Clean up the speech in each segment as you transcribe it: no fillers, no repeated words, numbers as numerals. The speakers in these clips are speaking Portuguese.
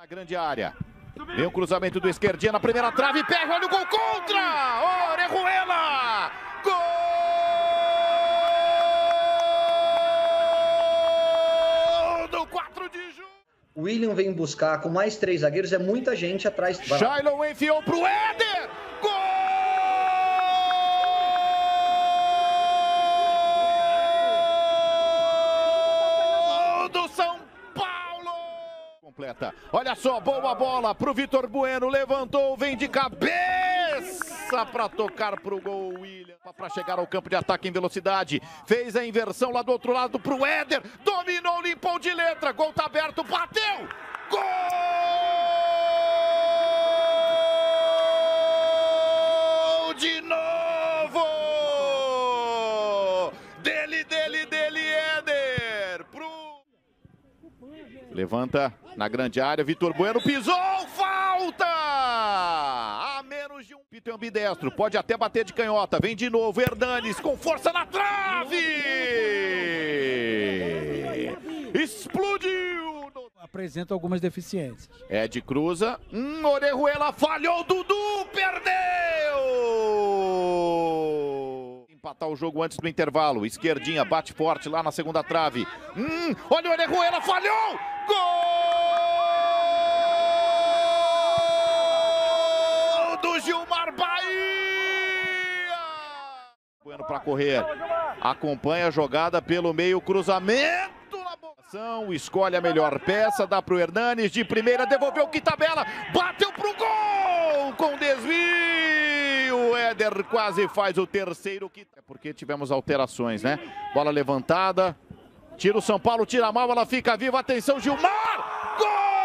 Na grande área. Vem o cruzamento do esquerdinha na primeira trave. Pega, olha o gol contra! Orejuela! Gol do 4 de julho. O William vem buscar com mais 3 zagueiros, é muita gente atrás. Shailon enfiou pro Éder! Gol do São Paulo! Completa. Olha só, boa bola pro Vitor Bueno. Levantou, vem de cabeça para tocar pro gol. William para chegar ao campo de ataque em velocidade. Fez a inversão lá do outro lado pro Éder. Dominou, limpou de letra. Gol tá aberto, bateu! Gol! De novo! Dele, Éder! Levanta na grande área, Vitor Bueno pisou, falta! A menos de um. Pito é ambidestro, pode até bater de canhota, vem de novo, Hernanes com força na trave! Explodiu! Apresenta algumas deficiências. Ed cruza, Orejuela falhou, Dudu perdeu! Empatar o jogo antes do intervalo, esquerdinha, bate forte lá na segunda trave. Olha o Orejuela, falhou! Gol do Gilmar Bahia! Bueno para correr, acompanha a jogada pelo meio, cruzamento. Escolhe a melhor peça, dá pro Hernanes de primeira, devolveu que tabela, bateu pro gol com desvio. O Éder quase faz o terceiro, é porque tivemos alterações, né? Bola levantada, tira o São Paulo, tira a mal, ela fica viva, atenção Gilmar!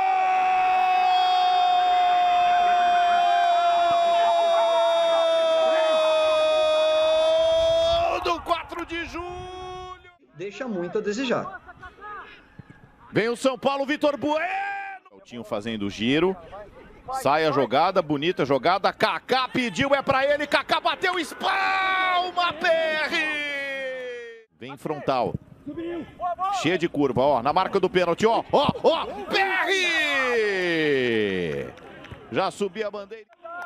Gol do 4 de julho! Deixa muito a desejar. Vem o São Paulo, Vitor Bueno. Coutinho fazendo o giro. Sai a jogada, bonita jogada. Kaká pediu, é pra ele. Kaká bateu, espalma, PR. Vem frontal. Cheia de curva, ó. Na marca do pênalti, ó. PR. Já subiu a bandeira.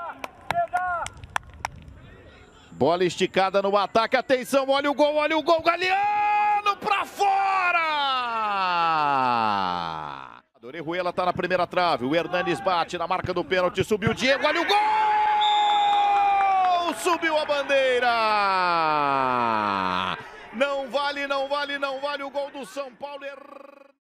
Bola esticada no ataque. Atenção, olha o gol, Galeano pra fora. Orejuela tá na primeira trave, o Hernanes bate na marca do pênalti, subiu o Diego, olha o gol! Subiu a bandeira! Não vale o gol do São Paulo.